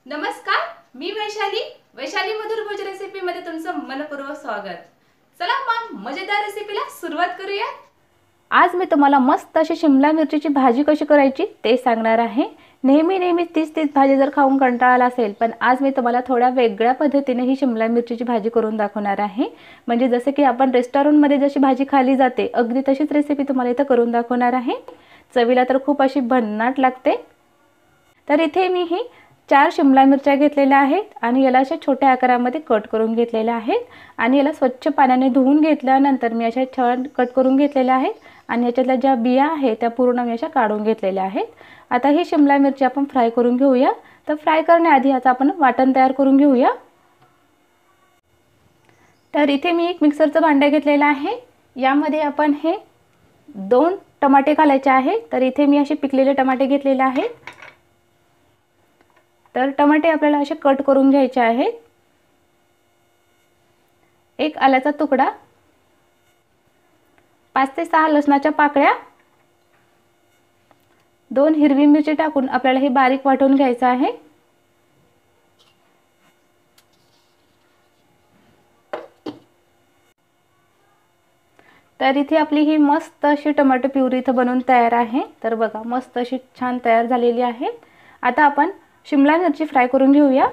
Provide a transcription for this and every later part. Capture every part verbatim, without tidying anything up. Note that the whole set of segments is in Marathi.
नमस्कार, मी वैशाली. वैशाली मधुर भोज रेसिपी मध्ये तुमचं मनपूर्वक स्वागत. चला मग मजेदार रेसिपीला सुरुवात करूया. आज मी तुम्हाला मस्त अशी शिमला मिरचीची भाजी कशी करायची ते सांगणार आहे. नेहमी नेहमी तीच तीच भाजी जर खाऊन कंटाळा आला असेल, पण आज मी तुम्हाला थोड्या वेगळ्या पद्धतीने ही शिमला मिरचीची भाजी करून दाखवणार आहे. म्हणजे जसे की आपण रेस्टॉरंटमध्ये जशी भाजी खाली जाते अगदी तशीच रेसिपी तुम्हाला इथं करून दाखवणार आहे. चवीला तर खूप अशी भन्नाट लागते. तर इथे मी ही चार शिमला मिरच्या घेतलेल्या आहेत आणि याला अशा छोट्या आकारामध्ये कट करून घेतलेल्या आहेत आणि याला स्वच्छ पाण्याने धुवून घेतल्यानंतर मी अशा छान कट करून घेतलेल्या आहेत आणि याच्यातल्या ज्या बिया आहेत त्या पूर्ण मी अशा काढून घेतलेल्या आहेत. आता ही शिमला मिरची आपण फ्राय करून घेऊया. तर फ्राय करण्याआधी आता आपण वाटण तयार करून घेऊया. तर इथे मी एक मिक्सरचं भांडं घेतलेलं आहे. यामध्ये आपण हे दोन टमाटे घालायचे आहे. तर इथे मी असे पिकलेले टमाटे घेतलेले आहेत. तर टमाटे आपल्याला असे कट करून घ्यायचे आहेत. एक आल्याचा तुकडा, पाच ते सहा लसणाच्या पाकळ्या, दोन हिरवी मिरची टाकून आपल्याला हे बारीक वाटून घ्यायचं आहे. तर इथे आपली ही मस्त अशी टोमॅटो प्युरी इथं बनवून तयार आहे. तर बघा मस्त अशी छान तयार झालेली आहे. आता आपण शिमला मिरची फ्राय करून घेऊया.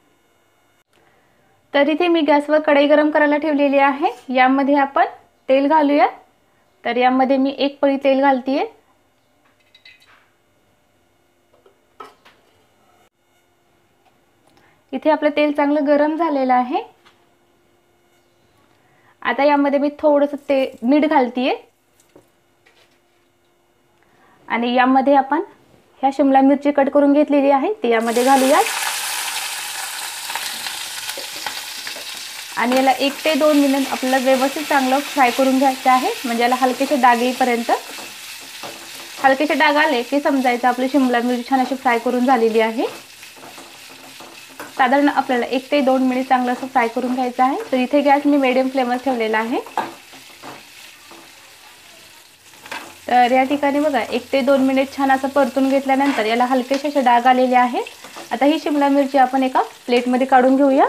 तर इथे मी गॅसवर कढई गरम करायला ठेवलेली आहे. यामध्ये आपण तेल घालूया. तर यामध्ये मी एक पळी तेल घालतीये. इथे आपलं तेल चांगलं गरम झालेलं आहे. आता यामध्ये मी थोडंसं ते मीठ घालतीये आणि यामध्ये आपण ह्या शिमला मिरची कट करून घेतलेली आहे ती यामध्ये घालूया आणि याला एक ते दोन मिनिट आपल्याला व्यवस्थित चांगलं फ्राय करून घ्यायचं आहे. म्हणजे याला हलकेसे डाग येईपर्यंत. हलकेसे डाग आले की समजायचं आपली शिमला मिरची छान अशी फ्राय करून झालेली आहे. साधारण आपल्याला एक ते दोन मिनिट चांगलं असं फ्राय करून घ्यायचं आहे. तर इथे गॅस मी मीडियम फ्लेमवर ठेवलेला आहे. तर या ठिकाणी बघा एक ते दोन मिनिट छान असं परतून घेतल्यानंतर याला हलकेसे असे डाग आलेले आहेत. आता ही शिमला मिरची आपण एका प्लेटमध्ये काढून घेऊया.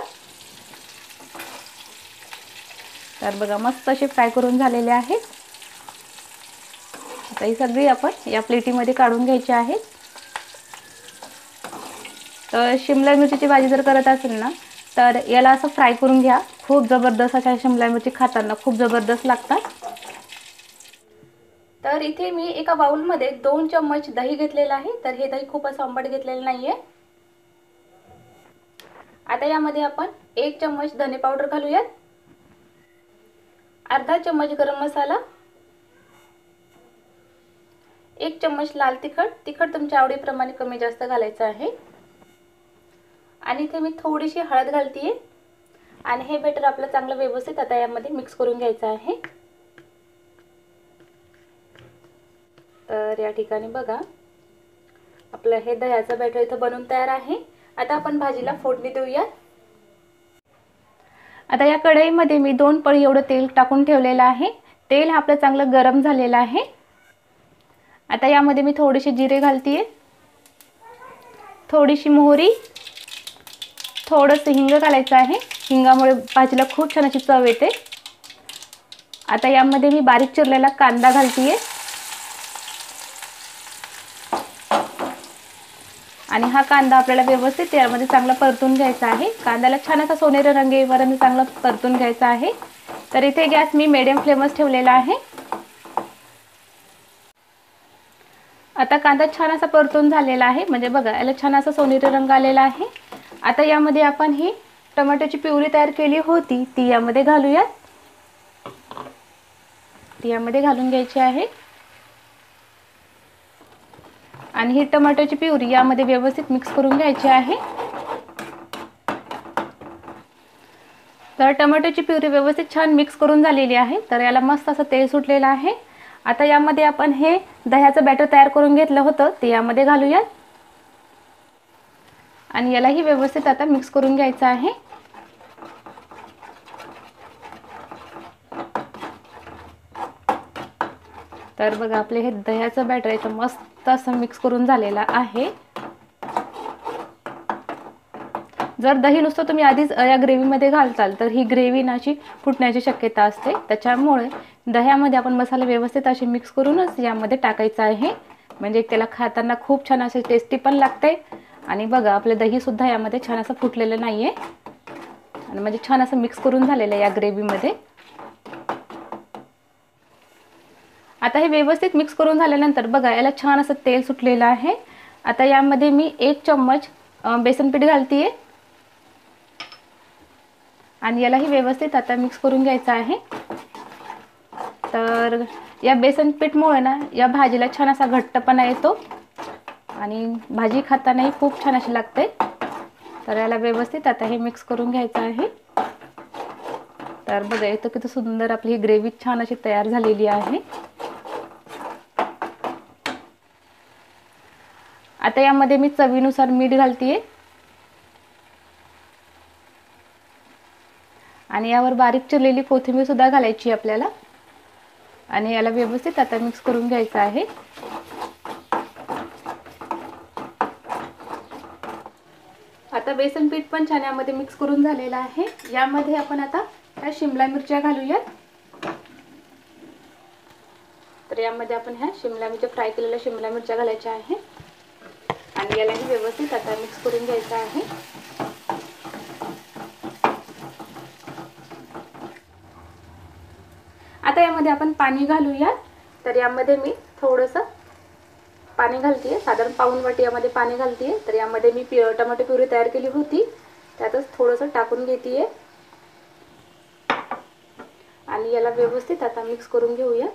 तर बघा मस्त अशी फ्राय करून झालेले आहेत. आता ही सगळी आपण या प्लेटीमध्ये काढून घ्यायची आहे. तर शिमला मिरचीची भाजी जर करत असेल ना तर याला असं फ्राय करून घ्या. खूप जबरदस्त अशा शिमला मिरची खाताना खूप जबरदस्त लागतात. तर इथे मी एका बाउलमध्ये दोन चम्मच दही घेतलेलं आहे. तर हे दही खूप असं आंबट घेतलेलं नाहीये. आता यामध्ये आपण एक चम्मच धने पावडर घालूयात, अर्धा चम्मच गरम मसाला, एक चम्मच लाल तिखट. तिखट तुमच्या आवडीप्रमाणे कमी जास्त घालायचं आहे. आणि इथे मी थोडीशी हळद घालतीये आणि हे बेटर आपलं चांगलं व्यवस्थित आता यामध्ये मिक्स करून घ्यायचं आहे. तर या ठिकाणी बघा आपलं हे दह्याचं बॅटर इथं बनवून तयार आहे. आता आपण भाजीला फोडणी देऊया. आता या कढईमध्ये मी दोन पळी एवढं तेल टाकून ठेवलेलं आहे. तेल आपलं चांगलं गरम झालेलं आहे. आता यामध्ये मी थोडेसे जिरे घालतीये, थोडीशी मोहरी, थोडंसं हिंग घालायचं आहे. हिंगामुळे भाजीला खूप छान अशी चव येते. आता यामध्ये मी बारीक चिरलेला कांदा घालतीये आणि हा कांदा आपल्याला व्यवस्थित यामध्ये चांगला परतून घ्यायचा आहे. कांद्याला छान असा सोनेरी रंग येईपर्यंत चांगला परतून घ्यायचा आहे. तर इथे गॅस मी मीडियम फ्लेमवर ठेवलेला आहे. आता कांदा छान असा परतून झालेला आहे. म्हणजे बघा याला छान असा सोनेरी रंग आलेला आहे. आता यामध्ये आपण ही टोमॅटोची प्युरी तयार केली होती ती यामध्ये घालूया. ती यामध्ये घालून घ्यायची आहे आणि ही टोमॅटोची प्युरी यामध्ये व्यवस्थित मिक्स करून घ्यायची आहे. तर टोमॅटोची प्युरी व्यवस्थित छान मिक्स करून झालेली आहे. तर याला मस्त असं तेल सुटलेलं आहे. आता यामध्ये आपण हे दह्याचं बॅटर तयार करून घेतलं होतं ते यामध्ये घालूया आणि यालाही व्यवस्थित आता मिक्स करून घ्यायचं आहे. तर बघा आपले हे दह्याचं बॅटर इथं मस्त असं मिक्स करून झालेलं आहे. जर दही नुसतं तुम्ही आधीच या ग्रेव्हीमध्ये घालताल तर ही ग्रेव्ही नाची फुटण्याची शक्यता असते. त्याच्यामुळे दह्यामध्ये आपण मसाले व्यवस्थित असे मिक्स करूनच यामध्ये टाकायचं आहे, म्हणजे त्याला खाताना खूप छान असे टेस्टी पण लागते. आणि बघा आपलं दहीसुद्धा यामध्ये छान असं फुटलेलं नाही आहे आणि म्हणजे छान असं मिक्स करून झालेलं आहे या ग्रेव्हीमध्ये. आता हे व्यवस्थित मिक्स करून झाल्यानंतर बघा याला छान असं तेल सुटलेलं आहे. आता यामध्ये मी एक चम्मच बेसन पीठ घालते आणि यालाही व्यवस्थित आता मिक्स करून घ्यायचं आहे. तर या बेसन पीठमुळे ना या भाजीला छान असा घट्टपणा येतो आणि भाजी खातानाही खूप छान अशी लागते. तर याला व्यवस्थित आता हे मिक्स करून घ्यायचं आहे. तर बघा इथं किती सुंदर आपली ही ग्रेव्ही छान अशी तयार झालेली आहे. आता यामध्ये मी चवीनुसार मीठ घालते आणि यावर बारीक चिरलेली कोथिंबीर सुद्धा घालायची आपल्याला आणि याला व्यवस्थित आता मिक्स करून घ्यायचं आहे. आता बेसन पीठ पण छान यामध्ये मिक्स करून झालेलं आहे. यामध्ये आपण आता ह्या शिमला मिरच्या घालूयात. तर यामध्ये आपण ह्या शिमला मिरच्या फ्राय केलेल्या शिमला मिरच्या घालायच्या आहे आणि यालाही व्यवस्थित आता मिक्स करून घ्यायचं आहे. आता यामध्ये आपण पाणी घालूया. तर यामध्ये मी थोडंसं पाणी घालते, साधारण पाऊण वाटी यामध्ये पाणी घालते. तर यामध्ये मी टोमॅटो प्युरी तयार केली होती त्यातच थोडंसं टाकून घेते आणि याला व्यवस्थित आता मिक्स करून घेऊया.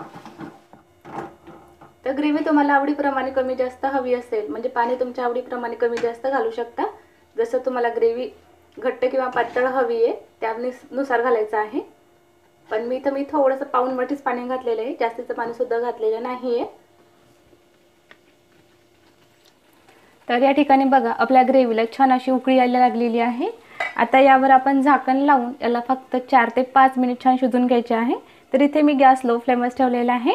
तर ग्रेव्ही तुम्हाला आवडीप्रमाणे कमी जास्त हवी असेल म्हणजे पाणी तुमच्या आवडीप्रमाणे कमी जास्त घालू शकता. जसं तुम्हाला ग्रेव्ही घट्ट किंवा पातळ हवी आहे त्यानुसार घालायचं आहे. पण मी तर मी थोडंसं पाऊण वाटीच पाणी घातलेलं आहे, जास्तीचं पाणी सुद्धा घातलेलं नाही आहे. तर या ठिकाणी बघा आपल्या ग्रेव्हीला छान अशी उकळी यायला लागलेली आहे. आता यावर आपण झाकण लावून याला फक्त चार ते पाच मिनिट छान शिजून घ्यायचे आहे. तर इथे मी गॅस लो फ्लेमवर ठेवलेला आहे.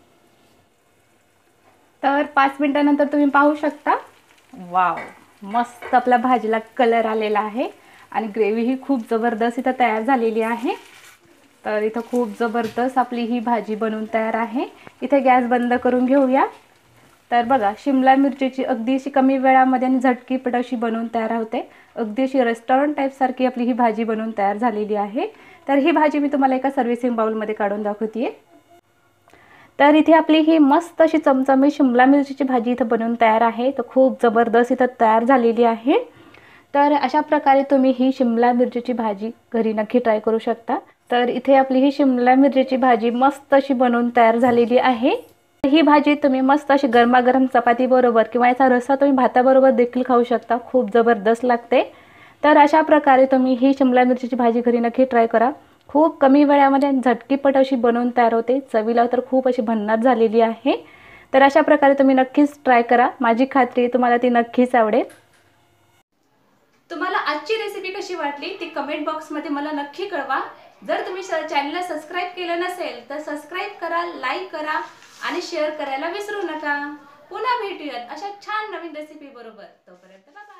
तर पाच मिनिटानंतर तुम्ही पाहू शकता, वाव मस्त आपल्या भाजीला कलर आलेला आहे आणि ग्रेव्ही ही खूप जबरदस्त इथं तयार झालेली आहे. तर इथं खूप जबरदस्त आपली ही भाजी बनवून तयार आहे. इथे गॅस बंद करून घेऊया. तर बघा शिमला मिरचीची अगदी अशी कमी वेळामध्ये आणि झटकीपट अशी बनवून तयार होते. अगदी अशी रेस्टॉरंट टाईपसारखी आपली ही भाजी बनवून तयार झालेली आहे. तर ही भाजी मी तुम्हाला एका सर्व्हिसिंग बाउलमध्ये काढून दाखवते. तर इथे आपली ही मस्त अशी चमचमी शिमला मिरचीची भाजी इथं बनवून तयार आहे. तर खूप जबरदस्त इथं तयार झालेली आहे. तर अशा प्रकारे तुम्ही ही शिमला मिरचीची भाजी घरी नक्की ट्राय करू शकता. तर इथे आपली ही शिमला मिरचीची भाजी मस्त अशी बनवून तयार झालेली आहे. ही भाजी तुम्ही मस्त अशी गरमागरम चपाती बरोबर किंवा याचा रस्सा तुम्ही भाताबरोबर देखील खाऊ शकता. खूप जबरदस्त लागते. तर अशा प्रकारे तुम्ही ही शिमला मिरचीची भाजी घरी नक्की ट्राय करा. खूप कमी वेळामध्ये झटकीपट अशी बनवून तयार होते. चवीला तर खूप अशी भन्नाट झालेली आहे. तर अशा प्रकारे तुम्ही नक्कीच ट्राय करा. माझी खात्री आहे तुम्हाला ती नक्कीच आवडेल. तुम्हाला आजची रेसिपी कशी वाटली ती कमेंट बॉक्समध्ये मला नक्की कळवा. जर तुम्ही चॅनलला सबस्क्राईब केलं नसेल तर सबस्क्राईब करा, लाईक करा आणि शेअर करायला विसरू नका. पुन्हा भेटूयात अशा छान नवीन रेसिपी बरोबर. तोपर्यंत बाय.